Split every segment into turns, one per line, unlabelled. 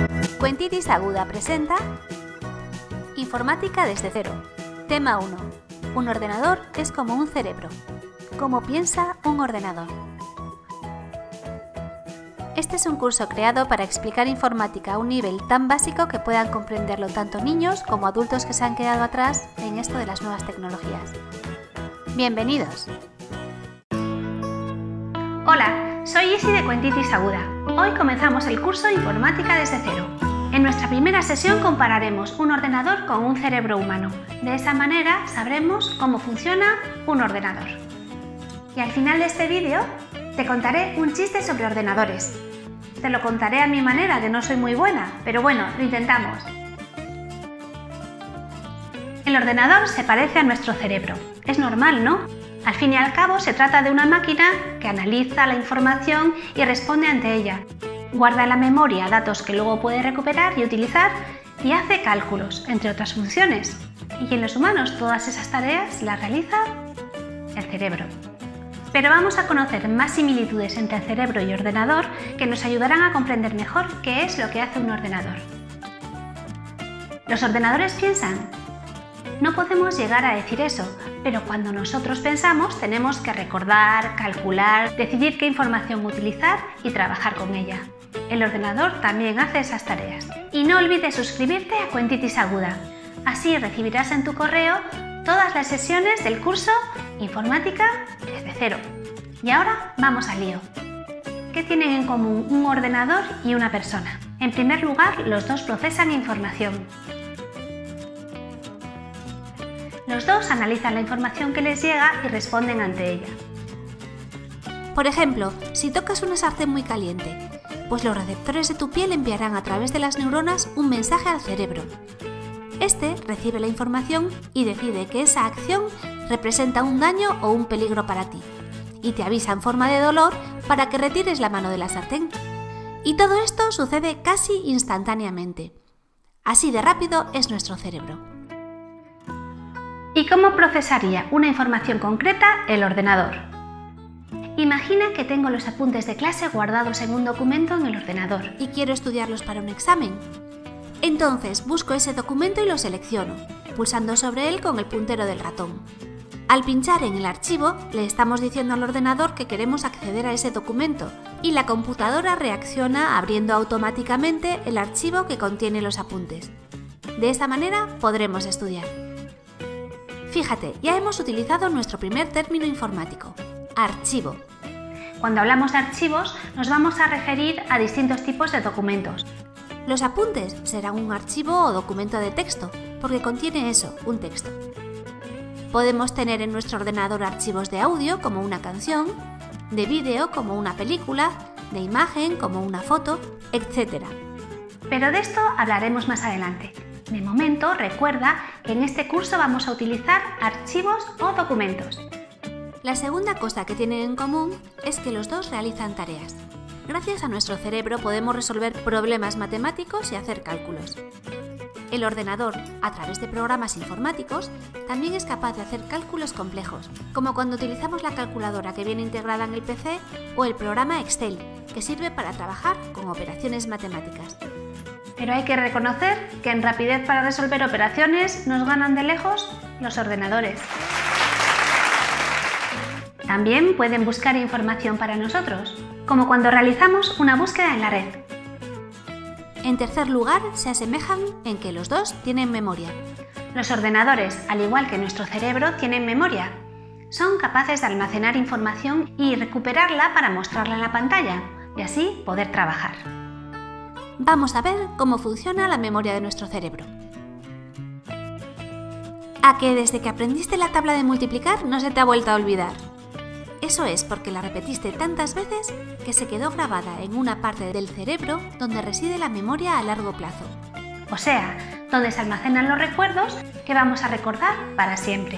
Cuentitis Aguda presenta Informática desde cero. Tema 1. Un ordenador es como un cerebro. ¿Cómo piensa un ordenador? Este es un curso creado para explicar informática a un nivel tan básico que puedan comprenderlo tanto niños como adultos que se han quedado atrás en esto de las nuevas tecnologías. ¡Bienvenidos! Hola, soy Isi de Cuentitis Aguda. Hoy comenzamos el curso Informática desde cero. En nuestra primera sesión compararemos un ordenador con un cerebro humano. De esa manera sabremos cómo funciona un ordenador. Y al final de este vídeo te contaré un chiste sobre ordenadores. Te lo contaré a mi manera, que no soy muy buena, pero bueno, lo intentamos. El ordenador se parece a nuestro cerebro. Es normal, ¿no? Al fin y al cabo se trata de una máquina que analiza la información y responde ante ella. Guarda en la memoria datos que luego puede recuperar y utilizar y hace cálculos, entre otras funciones. Y en los humanos todas esas tareas las realiza el cerebro. Pero vamos a conocer más similitudes entre el cerebro y ordenador que nos ayudarán a comprender mejor qué es lo que hace un ordenador. ¿Los ordenadores piensan? No podemos llegar a decir eso, pero cuando nosotros pensamos tenemos que recordar, calcular, decidir qué información utilizar y trabajar con ella. El ordenador también hace esas tareas. Y no olvides suscribirte a Cuentitis Aguda. Así recibirás en tu correo todas las sesiones del curso Informática desde cero. Y ahora vamos al lío. ¿Qué tienen en común un ordenador y una persona? En primer lugar, los dos procesan información. Los dos analizan la información que les llega y responden ante ella. Por ejemplo, si tocas una sartén muy caliente, pues los receptores de tu piel enviarán a través de las neuronas un mensaje al cerebro. Este recibe la información y decide que esa acción representa un daño o un peligro para ti, y te avisa en forma de dolor para que retires la mano de la sartén. Y todo esto sucede casi instantáneamente. Así de rápido es nuestro cerebro. ¿Y cómo procesaría una información concreta el ordenador? Imagina que tengo los apuntes de clase guardados en un documento en el ordenador y quiero estudiarlos para un examen. Entonces busco ese documento y lo selecciono, pulsando sobre él con el puntero del ratón. Al pinchar en el archivo, le estamos diciendo al ordenador que queremos acceder a ese documento y la computadora reacciona abriendo automáticamente el archivo que contiene los apuntes. De esta manera podremos estudiar. Fíjate, ya hemos utilizado nuestro primer término informático, archivo. Cuando hablamos de archivos, nos vamos a referir a distintos tipos de documentos. Los apuntes serán un archivo o documento de texto, porque contiene eso, un texto. Podemos tener en nuestro ordenador archivos de audio, como una canción, de vídeo, como una película, de imagen, como una foto, etc. Pero de esto hablaremos más adelante. De momento, recuerda que en este curso vamos a utilizar archivos o documentos. La segunda cosa que tienen en común es que los dos realizan tareas. Gracias a nuestro cerebro podemos resolver problemas matemáticos y hacer cálculos. El ordenador, a través de programas informáticos, también es capaz de hacer cálculos complejos, como cuando utilizamos la calculadora que viene integrada en el PC o el programa Excel, que sirve para trabajar con operaciones matemáticas. Pero hay que reconocer que en rapidez para resolver operaciones nos ganan de lejos los ordenadores. También pueden buscar información para nosotros, como cuando realizamos una búsqueda en la red. En tercer lugar, se asemejan en que los dos tienen memoria. Los ordenadores, al igual que nuestro cerebro, tienen memoria. Son capaces de almacenar información y recuperarla para mostrarla en la pantalla, y así poder trabajar. Vamos a ver cómo funciona la memoria de nuestro cerebro. ¿A que desde que aprendiste la tabla de multiplicar no se te ha vuelto a olvidar? Eso es porque la repetiste tantas veces que se quedó grabada en una parte del cerebro donde reside la memoria a largo plazo. O sea, donde se almacenan los recuerdos que vamos a recordar para siempre.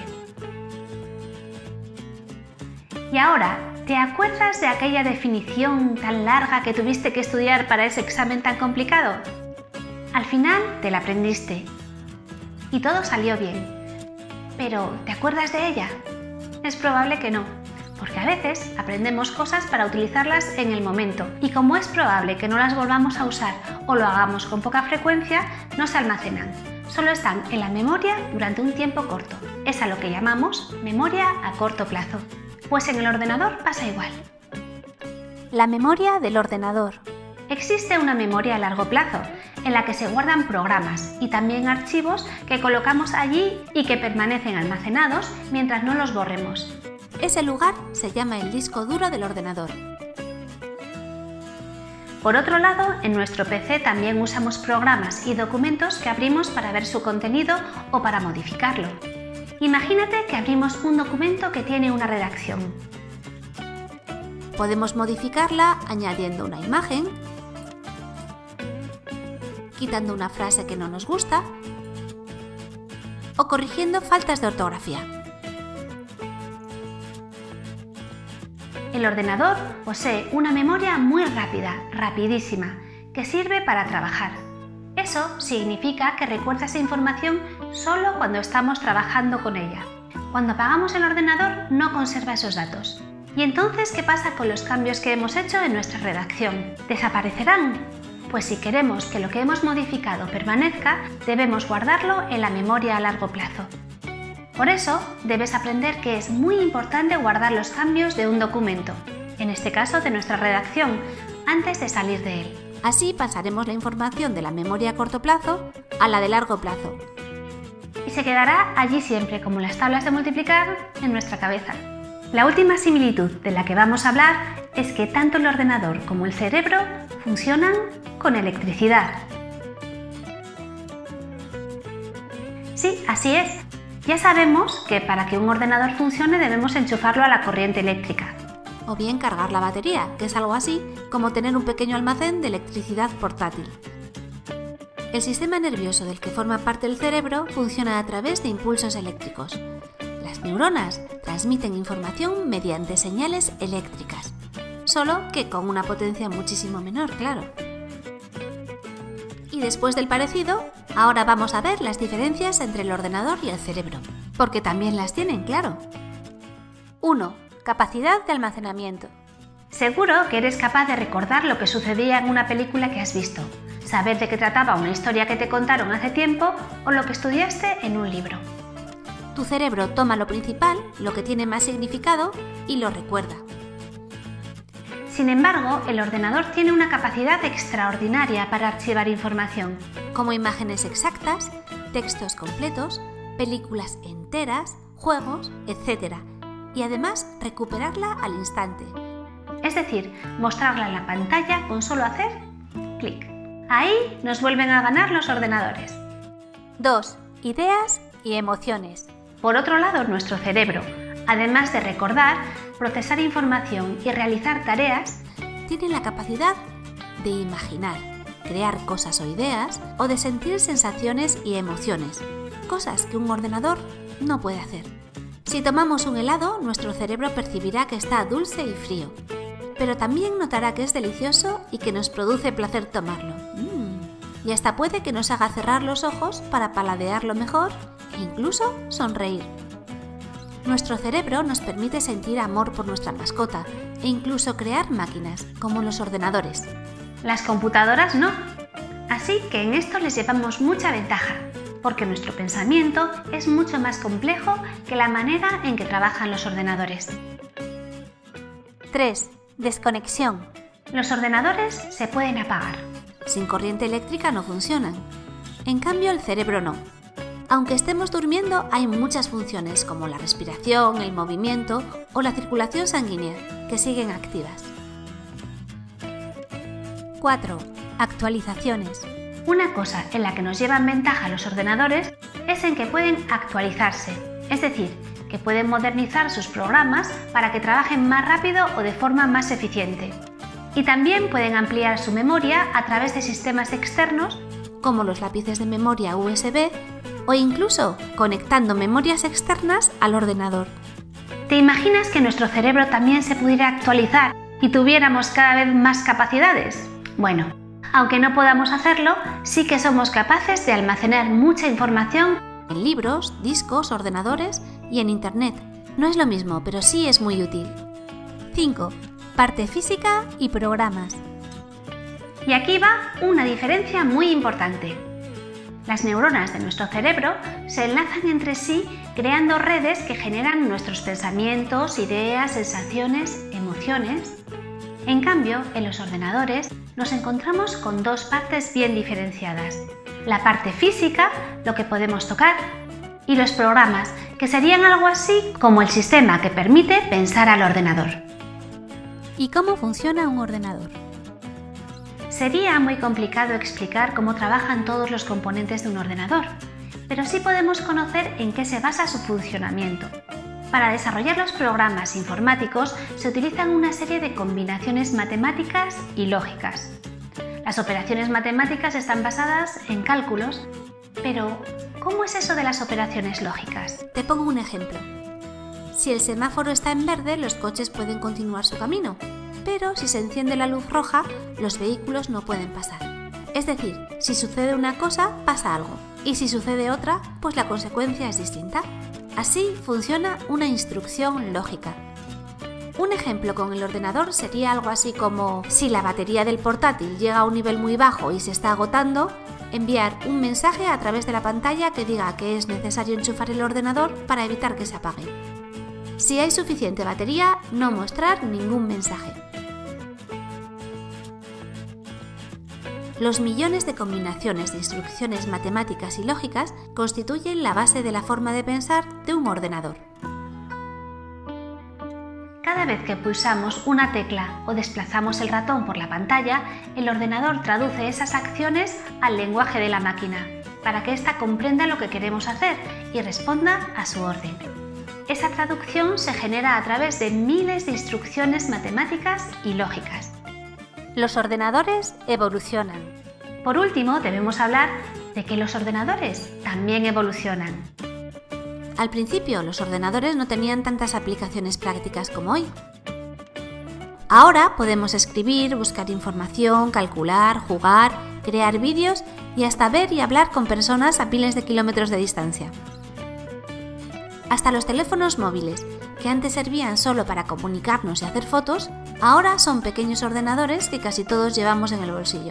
Y ahora, ¿te acuerdas de aquella definición tan larga que tuviste que estudiar para ese examen tan complicado? Al final te la aprendiste y todo salió bien. Pero, ¿te acuerdas de ella? Es probable que no. porque a veces aprendemos cosas para utilizarlas en el momento y como es probable que no las volvamos a usar o lo hagamos con poca frecuencia, no se almacenan. Solo están en la memoria durante un tiempo corto. Es a lo que llamamos memoria a corto plazo. Pues en el ordenador pasa igual. La memoria del ordenador. Existe una memoria a largo plazo, en la que se guardan programas y también archivos que colocamos allí y que permanecen almacenados mientras no los borremos. Ese lugar se llama el disco duro del ordenador. Por otro lado, en nuestro PC también usamos programas y documentos que abrimos para ver su contenido o para modificarlo. Imagínate que abrimos un documento que tiene una redacción. Podemos modificarla añadiendo una imagen, quitando una frase que no nos gusta o corrigiendo faltas de ortografía. El ordenador posee una memoria muy rápida, rapidísima, que sirve para trabajar. Eso significa que recuerda esa información solo cuando estamos trabajando con ella. Cuando apagamos el ordenador no conserva esos datos. ¿Y entonces qué pasa con los cambios que hemos hecho en nuestra redacción? ¿Desaparecerán? Pues si queremos que lo que hemos modificado permanezca, debemos guardarlo en la memoria a largo plazo. Por eso, debes aprender que es muy importante guardar los cambios de un documento, en este caso de nuestra redacción, antes de salir de él. Así pasaremos la información de la memoria a corto plazo a la de largo plazo. Y se quedará allí siempre, como las tablas de multiplicar, en nuestra cabeza. La última similitud de la que vamos a hablar es que tanto el ordenador como el cerebro funcionan con electricidad. Sí, así es. Ya sabemos que para que un ordenador funcione debemos enchufarlo a la corriente eléctrica. O bien cargar la batería, que es algo así como tener un pequeño almacén de electricidad portátil. El sistema nervioso del que forma parte el cerebro funciona a través de impulsos eléctricos. Las neuronas transmiten información mediante señales eléctricas, solo que con una potencia muchísimo menor, claro. Y después del parecido, ahora vamos a ver las diferencias entre el ordenador y el cerebro, porque también las tienen, claro. 1. Capacidad de almacenamiento. Seguro que eres capaz de recordar lo que sucedía en una película que has visto, saber de qué trataba una historia que te contaron hace tiempo o lo que estudiaste en un libro. Tu cerebro toma lo principal, lo que tiene más significado, y lo recuerda. Sin embargo, el ordenador tiene una capacidad extraordinaria para archivar información, como imágenes exactas, textos completos, películas enteras, juegos, etc. Y además recuperarla al instante. Es decir, mostrarla en la pantalla con solo hacer clic. Ahí nos vuelven a ganar los ordenadores. 2. Ideas y emociones. Por otro lado, nuestro cerebro, además de recordar, procesar información y realizar tareas, tiene la capacidad de imaginar, crear cosas o ideas o de sentir sensaciones y emociones, cosas que un ordenador no puede hacer. Si tomamos un helado, nuestro cerebro percibirá que está dulce y frío, pero también notará que es delicioso y que nos produce placer tomarlo. Y hasta puede que nos haga cerrar los ojos para paladearlo mejor e incluso sonreír. Nuestro cerebro nos permite sentir amor por nuestra mascota e incluso crear máquinas, como los ordenadores. Las computadoras no. Así que en esto les llevamos mucha ventaja, porque nuestro pensamiento es mucho más complejo que la manera en que trabajan los ordenadores. 3. Desconexión. Los ordenadores se pueden apagar. Sin corriente eléctrica no funcionan. En cambio, el cerebro no. Aunque estemos durmiendo, hay muchas funciones como la respiración, el movimiento o la circulación sanguínea que siguen activas. 4. Actualizaciones. Una cosa en la que nos llevan ventaja los ordenadores es en que pueden actualizarse, es decir, que pueden modernizar sus programas para que trabajen más rápido o de forma más eficiente. Y también pueden ampliar su memoria a través de sistemas externos como los lápices de memoria USB o incluso conectando memorias externas al ordenador. ¿Te imaginas que nuestro cerebro también se pudiera actualizar y tuviéramos cada vez más capacidades? Bueno, aunque no podamos hacerlo, sí que somos capaces de almacenar mucha información en libros, discos, ordenadores y en Internet. No es lo mismo, pero sí es muy útil. 5. Parte física y programas. Y aquí va una diferencia muy importante. Las neuronas de nuestro cerebro se enlazan entre sí creando redes que generan nuestros pensamientos, ideas, sensaciones, emociones. En cambio, en los ordenadores nos encontramos con dos partes bien diferenciadas. La parte física, lo que podemos tocar, y los programas, que serían algo así como el sistema que permite pensar al ordenador.
¿Y cómo funciona un ordenador?
Sería muy complicado explicar cómo trabajan todos los componentes de un ordenador, pero sí podemos conocer en qué se basa su funcionamiento. Para desarrollar los programas informáticos se utilizan una serie de combinaciones matemáticas y lógicas. Las operaciones matemáticas están basadas en cálculos, pero ¿cómo es eso de las operaciones lógicas?
Te pongo un ejemplo. Si el semáforo está en verde, los coches pueden continuar su camino, pero si se enciende la luz roja, los vehículos no pueden pasar. Es decir, si sucede una cosa, pasa algo, y si sucede otra, pues la consecuencia es distinta. Así funciona una instrucción lógica. Un ejemplo con el ordenador sería algo así como: si la batería del portátil llega a un nivel muy bajo y se está agotando, enviar un mensaje a través de la pantalla que diga que es necesario enchufar el ordenador para evitar que se apague. Si hay suficiente batería, no mostrar ningún mensaje. Los millones de combinaciones de instrucciones matemáticas y lógicas constituyen la base de la forma de pensar de un ordenador.
Cada vez que pulsamos una tecla o desplazamos el ratón por la pantalla, el ordenador traduce esas acciones al lenguaje de la máquina, para que ésta comprenda lo que queremos hacer y responda a su orden. Esa traducción se genera a través de miles de instrucciones matemáticas y lógicas.
Los ordenadores evolucionan.
Por último, debemos hablar de que los ordenadores también evolucionan.
Al principio, los ordenadores no tenían tantas aplicaciones prácticas como hoy. Ahora podemos escribir, buscar información, calcular, jugar, crear vídeos y hasta ver y hablar con personas a miles de kilómetros de distancia. Hasta los teléfonos móviles, que antes servían solo para comunicarnos y hacer fotos, ahora son pequeños ordenadores que casi todos llevamos en el bolsillo.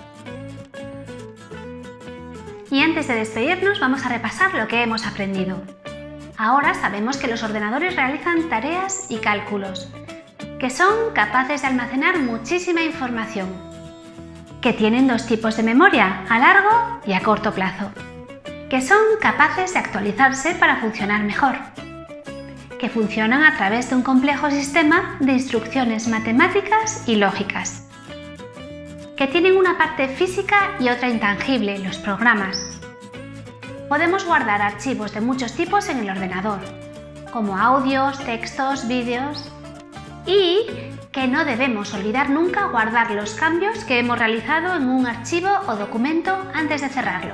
Y antes de despedirnos, vamos a repasar lo que hemos aprendido. Ahora sabemos que los ordenadores realizan tareas y cálculos, que son capaces de almacenar muchísima información, que tienen dos tipos de memoria, a largo y a corto plazo, que son capaces de actualizarse para funcionar mejor, que funcionan a través de un complejo sistema de instrucciones matemáticas y lógicas, que tienen una parte física y otra intangible, los programas. Podemos guardar archivos de muchos tipos en el ordenador, como audios, textos, vídeos, y que no debemos olvidar nunca guardar los cambios que hemos realizado en un archivo o documento antes de cerrarlo.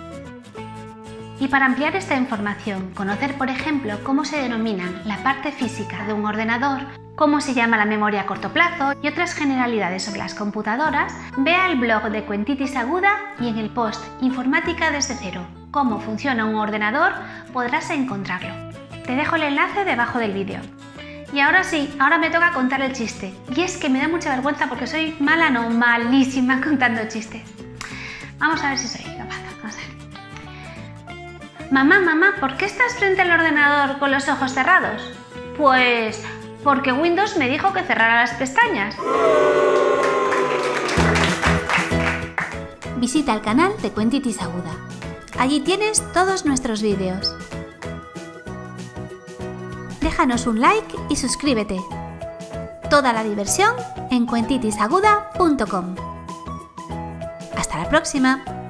Y para ampliar esta información, conocer por ejemplo cómo se denominan la parte física de un ordenador, cómo se llama la memoria a corto plazo y otras generalidades sobre las computadoras, vea el blog de Cuentitis Aguda y en el post Informática desde cero, cómo funciona un ordenador, podrás encontrarlo. Te dejo el enlace debajo del vídeo. Y ahora sí, ahora me toca contar el chiste. Y es que me da mucha vergüenza porque soy mala, no, malísima contando chistes. Vamos a ver si soy capaz. Vamos a ver. Mamá, mamá, ¿por qué estás frente al ordenador con los ojos cerrados? Pues porque Windows me dijo que cerrara las pestañas.
Visita el canal de Cuentitis Aguda. Allí tienes todos nuestros vídeos. Déjanos un like y suscríbete. Toda la diversión en cuentitisaguda.com. Hasta la próxima.